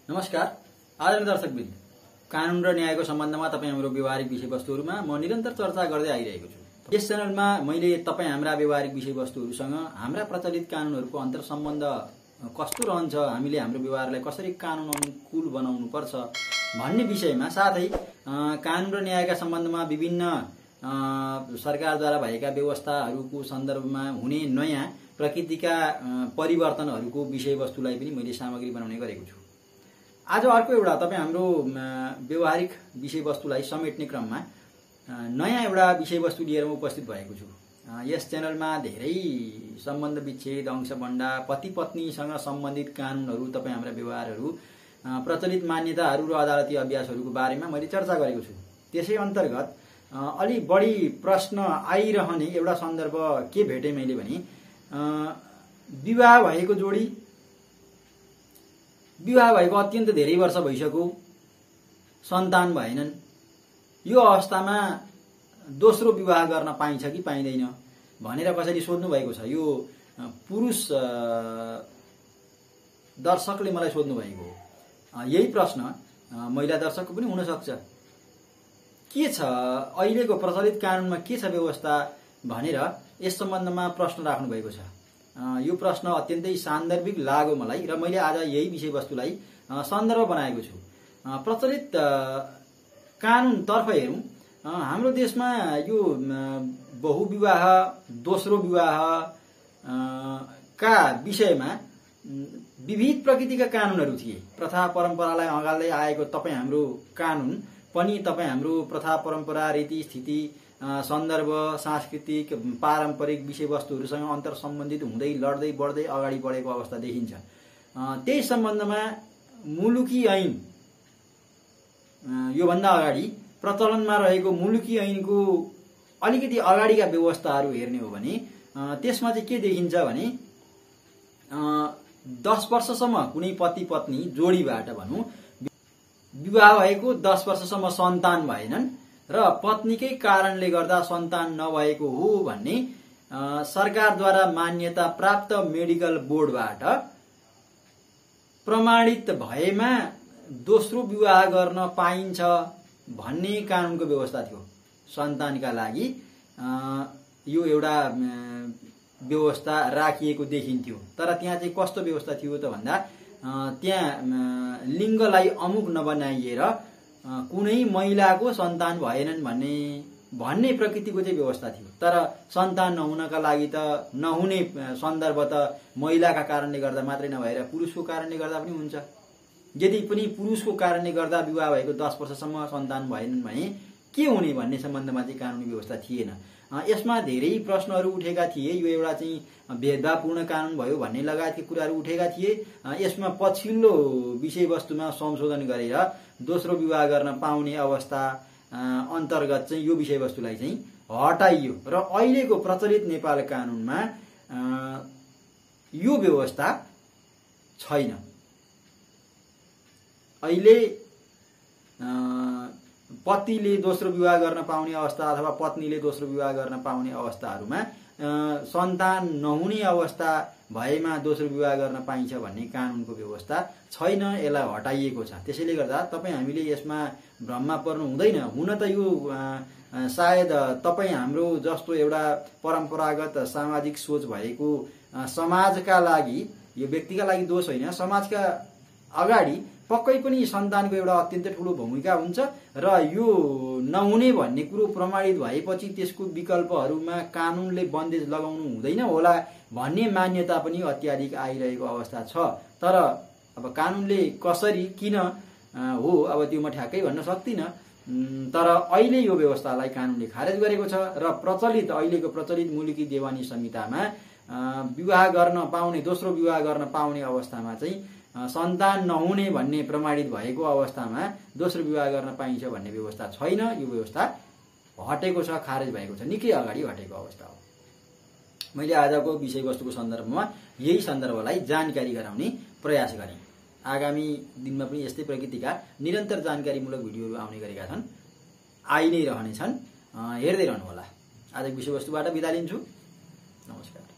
नमस्कार। आदरणीय दर्शकवृन्द, कानून र न्यायको सम्बन्धमा तपाईँ हाम्रो व्यवहारिक विषयवस्तुहरूमा म निरन्तर चर्चा गर्दै आइरहेको छु। यस च्यानलमा मैले तपाईँ हाम्रा व्यवहारिक विषयवस्तुहरूसँग हाम्रा प्रचलित कानूनहरूको अन्तर सम्बन्ध कस्तो रहन्छ, हामीले हाम्रो व्यवहारलाई कसरी कानून अनुकूल बनाउनु पर्छ भन्ने विषयमा, साथै कानून र न्यायका सम्बन्धमा विभिन्न सरकारद्वारा भएका व्यवस्थाहरूको सन्दर्भमा हुने नयाँ प्रकृतिका परिवर्तनहरूको विषयवस्तुलाई पनि मैले सामग्री बनाउने गरेको छु। आज अर्को एउटा तपाईँ हाम्रो व्यवहारिक विषयवस्तुलाई समेट्ने क्रममा नयाँ एउटा विषयवस्तु लिएर म उपस्थित भएको छु। यस च्यानलमा धेरै सम्बन्ध विच्छेद, अंशबण्डा, पति पत्नीसँग सम्बन्धित कानूनहरू, तपाईँ हाम्रा व्यवहारहरू, प्रचलित मान्यताहरू र अदालती अभ्यासहरूको बारेमा मैले चर्चा गरेको छु। त्यसै अन्तर्गत अलि बढी प्रश्न आइरहने एउटा सन्दर्भ के भेटेँ मैले भने, विवाह भएको जोडी, विवाह भएको अत्यन्त धेरै वर्ष भइसक्यो, सन्तान भएनन्, यो अवस्थामा दोस्रो विवाह गर्न पाइन्छ कि पाइँदैन भनेर कसैले सोध्नु भएको छ। यो पुरुष दर्शकले मलाई सोध्नु भएको हो। यही प्रश्न महिला दर्शकको पनि हुन सक्छ। के छ अहिलेको प्रचलित कानूनमा, के छ व्यवस्था भनेर यस सम्बन्धमा प्रश्न राख्नु भएको छ। यो प्रश्न अत्यन्तै सान्दर्भिक लाग्यो मलाई र मैले आज यही विषयवस्तुलाई सन्दर्भ बनाएको छु। प्रचलित कानूनतर्फ हेरौँ, हाम्रो देशमा यो बहुविवाह, दोस्रो विवाह का विषयमा विविध प्रकृतिका कानूनहरू थिए। प्रथा परम्परालाई अँगाल्दै आएको तपाईँ हाम्रो कानून पनि तपाईँ हाम्रो प्रथा परम्परा, रीतिस्थिति, सन्दर्भ, सांस्कृतिक, पारम्परिक विषयवस्तुहरूसँग अन्तर सम्बन्धित हुँदै लड्दै बढ्दै अगाडि बढेको अवस्था देखिन्छ। त्यही सम्बन्धमा मुलुकी ऐन, योभन्दा अगाडि प्रचलनमा रहेको मुलुकी ऐनको अलिकति अगाडिका व्यवस्थाहरू हेर्ने हो भने त्यसमा चाहिँ के देखिन्छ भने 10 वर्षसम्म कुनै पति पत्नी जोडीबाट भनौँ विवाह भएको 10 वर्षसम्म सन्तान भएनन् र पत्नीकै कारणले गर्दा सन्तान नभएको हो भन्ने सरकारद्वारा मान्यता प्राप्त मेडिकल बोर्डबाट प्रमाणित भएमा दोस्रो विवाह गर्न पाइन्छ भन्ने कानूनको व्यवस्था थियो। सन्तानका लागि यो एउटा व्यवस्था राखिएको देखिन्थ्यो। तर त्यहाँ चाहिँ कस्तो व्यवस्था थियो त भन्दा, त्यहाँ लिङ्गलाई अमुक नबनाइएर कुनै महिलाको सन्तान भएनन् भन्ने प्रकृतिको चाहिँ व्यवस्था थियो। तर सन्तान नहुनका लागि त नहुने सन्दर्भ त महिलाका कारणले गर्दा मात्रै नभएर पुरुषको कारणले गर्दा पनि हुन्छ। यदि पनि पुरुषको कारणले गर्दा विवाह भएको 10 वर्षसम्म सन्तान भएनन् भने के हुने भन्ने सम्बन्धमा चाहिँ कानुनी व्यवस्था थिएन। यसमा धेरै प्रश्नहरू उठेका थिए। यो एउटा चाहिँ भेदभावपूर्ण कानून भयो भन्ने लगायतका कुराहरू उठेका थिए। यसमा पछिल्लो विषयवस्तुमा संशोधन गरेर दोस्रो विवाह गर्न पाउने अवस्था अन्तर्गत चाहिँ यो विषयवस्तुलाई चाहिँ हटाइयो र अहिलेको प्रचलित नेपाल कानूनमा यो व्यवस्था छैन। अहिले पतिले दोस्रो विवाह गर्न पाउने अवस्था अथवा पत्नीले दोस्रो विवाह गर्न पाउने अवस्थाहरूमा सन्तान नहुने अवस्था भएमा दोस्रो विवाह गर्न पाइन्छ भन्ने कानूनको व्यवस्था छैन, यसलाई हटाइएको छ। त्यसैले गर्दा तपाईँ हामीले यसमा भ्रममा पर्नु हुँदैन। हुन त यो सायद तपाईँ हाम्रो जस्तो एउटा परम्परागत सामाजिक सोच भएको समाजका लागि, यो व्यक्तिका लागि दोष होइन, समाजका अगाडि पक्कै पनि सन्तानको एउटा अत्यन्त ठूलो भूमिका हुन्छ र यो नहुने भन्ने कुरो प्रमाणित भएपछि त्यसको विकल्पहरूमा कानूनले बन्देज लगाउनु हुँदैन होला भन्ने मान्यता पनि अत्याधिक आइरहेको अवस्था छ। तर अब कानूनले कसरी, किन हो, अब त्यो म ठ्याक्कै भन्न सक्दिनँ। तर अहिले यो व्यवस्थालाई कानूनले खारेज गरेको छ र अहिलेको प्रचलित मुलुकी देवानी संहितामा विवाह गर्न पाउने, दोस्रो विवाह गर्न पाउने अवस्थामा चाहिँ सन्तान नहुने भन्ने प्रमाणित भएको अवस्थामा दोस्रो विवाह गर्न पाइन्छ भन्ने व्यवस्था छैन। यो व्यवस्था हटेको छ, खारेज भएको छ, निकै अगाडि हटेको अवस्था हो। मैले आजको विषयवस्तुको सन्दर्भमा यही सन्दर्भलाई जानकारी गराउने प्रयास गरेँ। आगामी दिनमा पनि यस्तै प्रकृतिका निरन्तर जानकारीमूलक भिडियोहरू आउने गरेका छन्, आइ नै रहनेछन्। हेर्दै रहनुहोला। आजको विषयवस्तुबाट बिदा लिन्छु। नमस्कार।